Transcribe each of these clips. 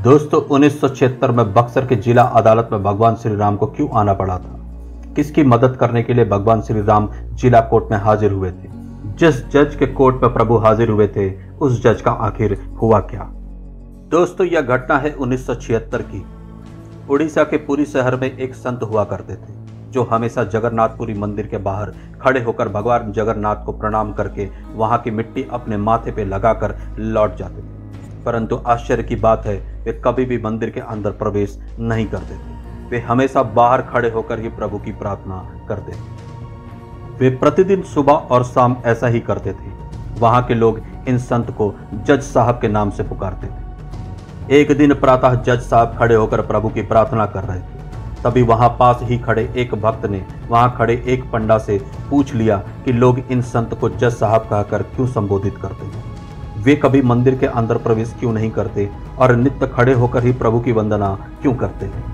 दोस्तों 1976 में बक्सर के जिला अदालत में भगवान श्री राम को क्यों आना पड़ा था? किसकी मदद करने के लिए भगवान श्री राम जिला कोर्ट में हाजिर हुए थे? जिस जज के कोर्ट में प्रभु हाजिर हुए थे उस जज का आखिर हुआ क्या? दोस्तों यह घटना है 1976 की। उड़ीसा के पुरी शहर में एक संत हुआ करते थे जो हमेशा जगन्नाथपुरी मंदिर के बाहर खड़े होकर भगवान जगन्नाथ को प्रणाम करके वहां की मिट्टी अपने माथे पे लगाकर लौट जाते थे। परंतु आश्चर्य की बात है, वे कभी भी मंदिर के अंदर प्रवेश नहीं करते थे। वे हमेशा बाहर खड़े होकर ही प्रभु की प्रार्थना करते थे। वे प्रतिदिन सुबह और शाम ऐसा ही करते थे। वहां के लोग इन संत को जज साहब के नाम से पुकारते थे। एक दिन प्रातः जज साहब खड़े होकर प्रभु की प्रार्थना कर रहे थे। तभी वहां पास ही खड़े एक भक्त ने वहां खड़े एक पंडा से पूछ लिया कि लोग इन संत को जज साहब कहकर क्यों संबोधित करते हैं? वे कभी मंदिर के अंदर प्रवेश क्यों नहीं करते और नित्य खड़े होकर ही प्रभु की वंदना क्यों करते हैं?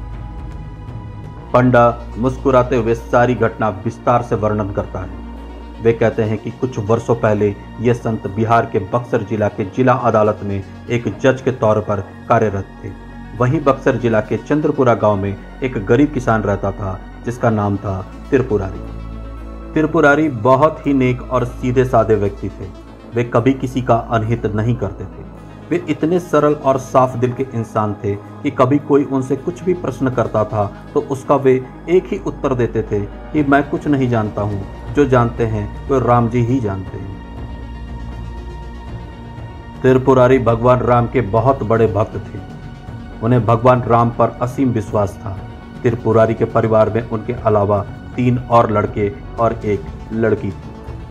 पंडा मुस्कुराते हुए सारी घटना विस्तार से वर्णन करता है। वे कहते हैं कि कुछ वर्षों पहले ये संत बिहार के बक्सर जिला के जिला अदालत में एक जज के तौर पर कार्यरत थे। वहीं बक्सर जिला के चंद्रपुरा गांव में एक गरीब किसान रहता था जिसका नाम था त्रिपुरारी। त्रिपुरारी बहुत ही नेक और सीधे साधे व्यक्ति थे। वे कभी किसी का अनहित नहीं करते थे। वे इतने सरल और साफ दिल के इंसान थे कि कभी कोई उनसे कुछ भी प्रश्न करता था तो उसका वे एक ही उत्तर देते थे कि मैं कुछ नहीं जानता हूँ, जो जानते हैं वो राम जी ही जानते हैं। त्रिपुरारी भगवान राम के बहुत बड़े भक्त थे। उन्हें भगवान राम पर असीम विश्वास था। त्रिपुरारी के परिवार में उनके अलावा 3 और लड़के और एक लड़की थी।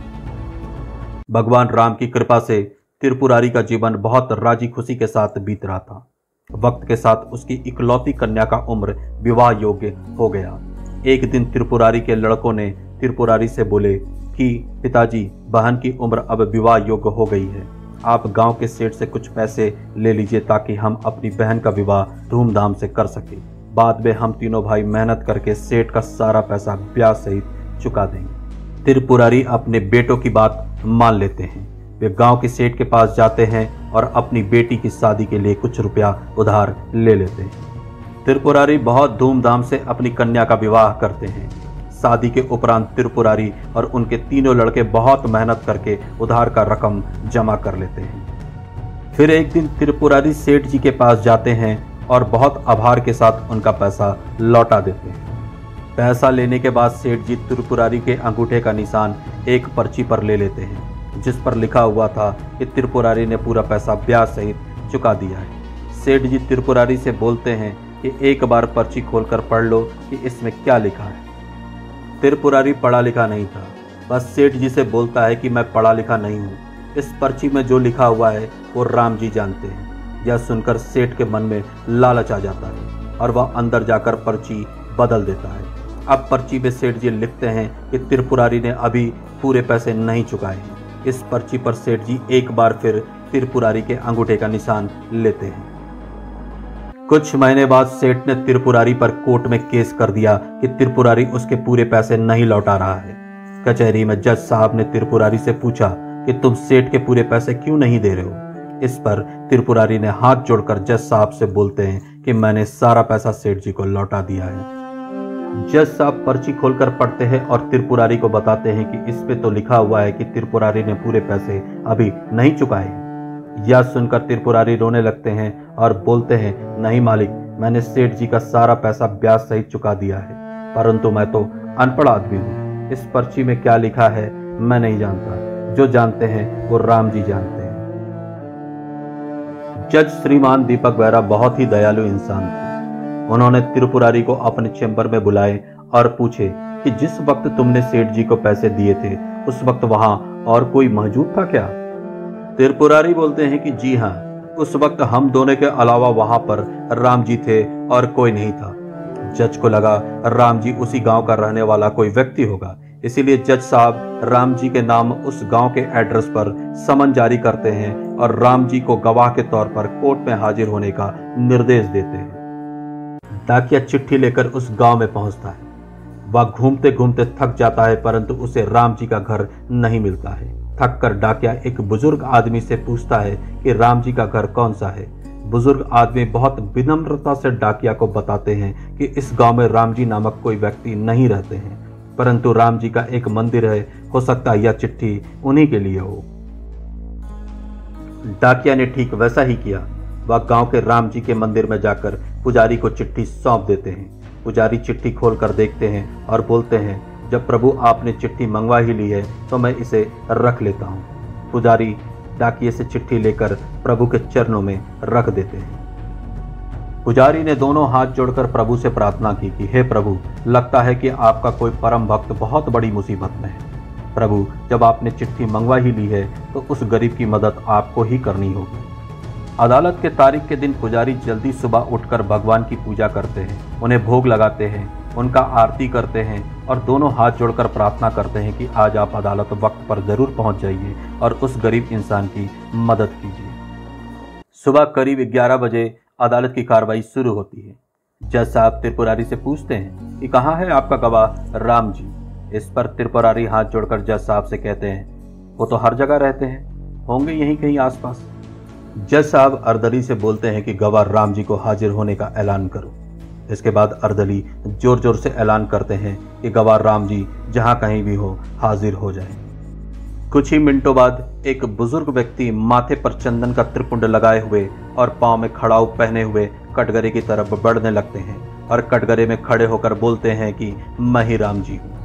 भगवान राम की कृपा से त्रिपुरारी का जीवन बहुत राजी खुशी के साथ बीत रहा था। वक्त के साथ उसकी इकलौती कन्या का उम्र विवाह योग्य हो गया। एक दिन त्रिपुरारी के लड़कों ने त्रिपुरारी से बोले कि पिताजी, बहन की उम्र अब विवाह योग्य हो गई है। आप गांव के सेठ से कुछ पैसे ले लीजिए ताकि हम अपनी बहन का विवाह धूमधाम से कर सकें। बाद में हम तीनों भाई मेहनत करके सेठ का सारा पैसा ब्याज सहित चुका देंगे। त्रिपुरारी अपने बेटों की बात मान लेते हैं। वे गांव के सेठ के पास जाते हैं और अपनी बेटी की शादी के लिए कुछ रुपया उधार ले लेते हैं। त्रिपुरारी बहुत धूमधाम से अपनी कन्या का विवाह करते हैं। शादी के उपरांत त्रिपुरारी और उनके तीनों लड़के बहुत मेहनत करके उधार का रकम जमा कर लेते हैं। फिर एक दिन त्रिपुरारी सेठ जी के पास जाते हैं और बहुत आभार के साथ उनका पैसा लौटा देते हैं। पैसा लेने के बाद सेठ जी त्रिपुरारी के अंगूठे का निशान एक पर्ची पर ले लेते हैं जिस पर लिखा हुआ था कि त्रिपुरारी ने पूरा पैसा ब्याज सहित चुका दिया है। सेठ जी त्रिपुरारी से बोलते हैं कि एक बार पर्ची खोलकर पढ़ लो कि इसमें क्या लिखा है। त्रिपुरारी पढ़ा लिखा नहीं था, बस सेठ जी से बोलता है कि मैं पढ़ा लिखा नहीं हूँ, इस पर्ची में जो लिखा हुआ है वो राम जी जानते हैं। यह सुनकर सेठ के मन में लालच आ जाता है और वह अंदर जाकर पर्ची बदल देता है। अब पर्ची में सेठ जी लिखते हैं कि त्रिपुरारी ने अभी पूरे पैसे नहीं चुकाए हैं। इस पर्ची पर सेठ जी एक बार फिर त्रिपुरारी के अंगूठे का निशान लेते हैं। कुछ महीने बाद सेठ ने त्रिपुरारी पर कोर्ट में केस कर दिया कि त्रिपुरारी उसके पूरे पैसे नहीं लौटा रहा है। कचहरी में जज साहब ने त्रिपुरारी से पूछा कि तुम सेठ के पूरे पैसे क्यों नहीं दे रहे हो? इस पर त्रिपुरारी ने हाथ जोड़कर जज साहब से बोलते हैं कि मैंने सारा पैसा सेठ जी को लौटा दिया है। जज साहब पर्ची खोलकर पढ़ते हैं और त्रिपुरारी को बताते हैं कि इस पे तो लिखा हुआ है कि त्रिपुरारी ने पूरे पैसे अभी नहीं चुकाए। यह सुनकर त्रिपुरारी रोने लगते हैं और बोलते हैं, नहीं मालिक, मैंने सेठ जी का सारा पैसा ब्याज सहित चुका दिया है, परंतु मैं तो अनपढ़ आदमी हूँ। इस पर्ची में क्या लिखा है मैं नहीं जानता, जो जानते हैं वो राम जी जानते हैं। जज श्रीमान दीपक बेहरा बहुत ही दयालु इंसान थे। उन्होंने त्रिपुरारी को अपने चैम्बर में बुलाए और पूछे कि जिस वक्त तुमने सेठ जी को पैसे दिए थे उस वक्त वहां और कोई मौजूद था क्या? त्रिपुरारी बोलते हैं कि जी हाँ, उस वक्त हम दोनों के अलावा वहां पर राम जी थे और कोई नहीं था। जज को लगा राम जी उसी गांव का रहने वाला कोई व्यक्ति होगा, इसीलिए जज साहब राम जी के नाम उस गांव के एड्रेस पर समन जारी करते हैं और राम जी को गवाह के तौर पर कोर्ट में हाजिर होने का निर्देश देते हैं। डाकिया चिट्ठी लेकर उस गांव में पहुंचता है। वह घूमते घूमते थक जाता है परंतु उसे राम जी का घर नहीं मिलता है। थक कर डाकिया एक बुजुर्ग आदमी से पूछता है कि राम जी का घर कौन सा है। बुजुर्ग आदमी बहुत विनम्रता से डाकिया को बताते हैं कि इस गांव में राम जी नामक कोई व्यक्ति नहीं रहते हैं, परंतु राम जी का एक मंदिर है, हो सकता है यह चिट्ठी उन्हीं के लिए हो। डाकिया ने ठीक वैसा ही किया। वह गांव के राम जी के मंदिर में जाकर पुजारी को चिट्ठी सौंप देते हैं। पुजारी चिट्ठी खोलकर देखते हैं और बोलते हैं, जब प्रभु आपने चिट्ठी मंगवा ही ली है तो मैं इसे रख लेता हूँ। पुजारी डाकिये से चिट्ठी लेकर प्रभु के चरणों में रख देते हैं। पुजारी ने दोनों हाथ जोड़कर प्रभु से प्रार्थना की कि हे प्रभु, लगता है कि आपका कोई परम भक्त बहुत बड़ी मुसीबत में है। प्रभु, जब आपने चिट्ठी मंगवा ही ली है तो उस गरीब की मदद आपको ही करनी होगी। अदालत के तारीख के दिन पुजारी जल्दी सुबह उठकर भगवान की पूजा करते हैं, उन्हें भोग लगाते हैं, उनका आरती करते हैं और दोनों हाथ जोड़कर प्रार्थना करते हैं कि आज आप अदालत वक्त पर जरूर पहुंच जाइए और उस गरीब इंसान की मदद कीजिए। सुबह करीब 11 बजे अदालत की कार्रवाई शुरू होती है। जज साहब त्रिपुरारी से पूछते हैं कि कहाँ है आपका गवाह राम जी। इस पर त्रिपुरारी हाथ जोड़कर जज साहब से कहते हैं, वो तो हर जगह रहते हैं, होंगे यहीं कहीं आसपास। जज साहब अर्दली से बोलते हैं कि गवाह राम जी को हाजिर होने का ऐलान करो। इसके बाद अर्दली जोर जोर से ऐलान करते हैं कि गवाह राम जी जहां कहीं भी हो हाजिर हो जाएं। कुछ ही मिनटों बाद एक बुजुर्ग व्यक्ति माथे पर चंदन का त्रिपुंड लगाए हुए और पांव में खड़ाऊ पहने हुए कटघरे की तरफ बढ़ने लगते हैं और कटघरे में खड़े होकर बोलते हैं कि मैं ही राम जी हूं।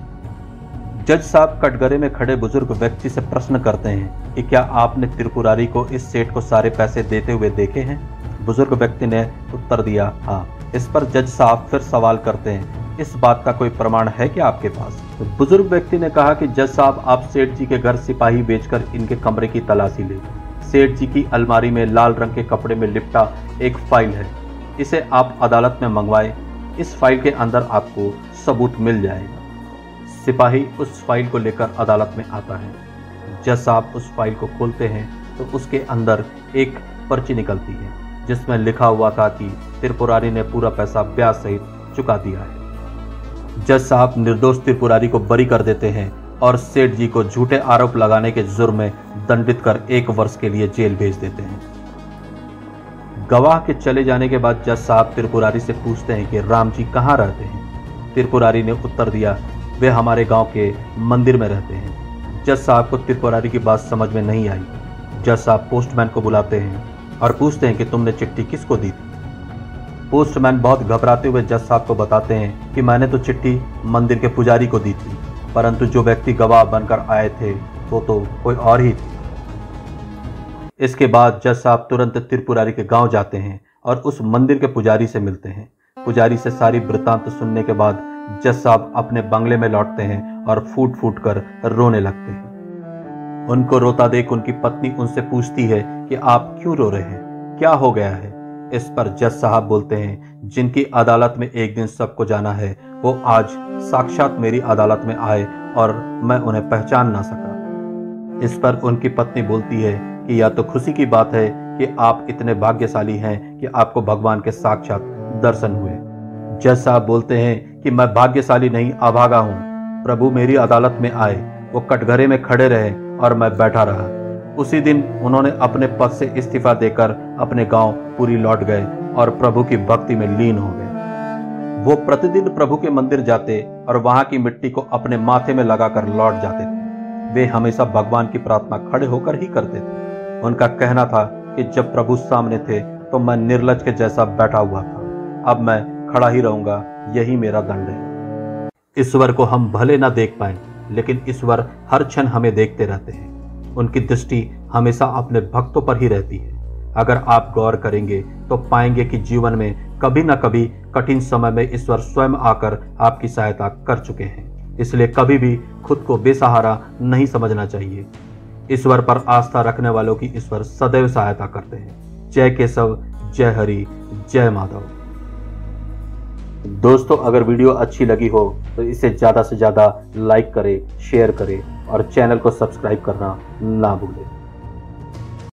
जज साहब कटघरे में खड़े बुजुर्ग व्यक्ति से प्रश्न करते हैं कि क्या आपने त्रिपुरारी को इस सेठ को सारे पैसे देते हुए देखे हैं? बुजुर्ग व्यक्ति ने उत्तर दिया, हाँ। इस पर जज साहब फिर सवाल करते हैं, इस बात का कोई प्रमाण है क्या आपके पास? तो बुजुर्ग व्यक्ति ने कहा कि जज साहब, आप सेठ जी के घर सिपाही भेजकर इनके कमरे की तलाशी ले। सेठ जी की अलमारी में लाल रंग के कपड़े में लिपटा एक फाइल है, इसे आप अदालत में मंगवाएं। इस फाइल के अंदर आपको सबूत मिल जाएगा। सिपाही उस फाइल को लेकर अदालत में आता है। जज साहब उस फाइल को खोलते हैं तो उसके अंदर एक पर्ची निकलती है जिसमें लिखा हुआ था कि त्रिपुरारी ने पूरा पैसा ब्याज सहित चुका दिया है। जज साहब निर्दोष त्रिपुरारी को बरी कर देते हैं और सेठ जी को झूठे आरोप लगाने के जुर्म में दंडित कर 1 वर्ष के लिए जेल भेज देते हैं। गवाह के चले जाने के बाद जज साहब त्रिपुरारी से पूछते हैं कि राम जी कहाँ रहते हैं? त्रिपुरारी ने उत्तर दिया, वे हमारे गांव के मंदिर में रहते हैं। जज साहब को त्रिपुरारी की बात समझ में नहीं आई। जज साहब पोस्टमैन को बुलाते हैं और पूछते हैं कि तुमने चिट्ठी किसको दी थी? पोस्टमैन बहुत घबराते हुए जज साहब को बताते हैं कि मैंने तो चिट्ठी मंदिर के पुजारी को दी थी, परंतु जो व्यक्ति गवाह बनकर आए थे वो तो कोई और ही थे। इसके बाद जज साहब तुरंत त्रिपुरारी के गांव जाते हैं और उस मंदिर के पुजारी से मिलते हैं। पुजारी से सारी वृत्तांत सुनने के बाद जज साहब अपने बंगले में लौटते हैं और फूट फूट कर रोने लगते हैं। उनको रोता देख उनकी पत्नी उनसे पूछती है कि आप क्यों रो रहे हैं, क्या हो गया है? इस पर जज साहब बोलते हैं, जिनकी अदालत में एक दिन सबको जाना है वो आज साक्षात मेरी अदालत में आए और मैं उन्हें पहचान ना सका। इस पर उनकी पत्नी बोलती है कि यह तो खुशी की बात है कि आप इतने भाग्यशाली हैं कि आपको भगवान के साक्षात दर्शन हुए। जज साहब बोलते हैं कि मैं भाग्यशाली नहीं, अभागा हूँ। प्रभु मेरी अदालत में आए, वो कटघरे में खड़े रहे और मैं बैठा रहा। उसी दिन उन्होंने अपने पद से इस्तीफा देकर अपने गांव पुरी लौट गए और प्रभु की भक्ति में लीन हो गए। वो प्रतिदिन प्रभु के मंदिर जाते और वहां की मिट्टी को अपने माथे में लगाकर लौट जाते थे। वे हमेशा भगवान की प्रार्थना खड़े होकर ही करते थे। उनका कहना था कि जब प्रभु सामने थे तो मैं निर्लज के जैसा बैठा हुआ था, अब मैं खड़ा ही रहूंगा, यही मेरा दंड है। ईश्वर को हम भले ना देख पाए, लेकिन ईश्वर हर क्षण हमें देखते रहते हैं। उनकी दृष्टि हमेशा अपने भक्तों पर ही रहती है। अगर आप गौर करेंगे तो पाएंगे कि जीवन में कभी न कभी कठिन समय में ईश्वर स्वयं आकर आपकी सहायता कर चुके हैं। इसलिए कभी भी खुद को बेसहारा नहीं समझना चाहिए। ईश्वर पर आस्था रखने वालों की ईश्वर सदैव सहायता करते हैं। जय केशव, जय हरि, जय माधव। दोस्तों, अगर वीडियो अच्छी लगी हो तो इसे ज़्यादा से ज़्यादा लाइक करें, शेयर करें और चैनल को सब्सक्राइब करना ना भूलें।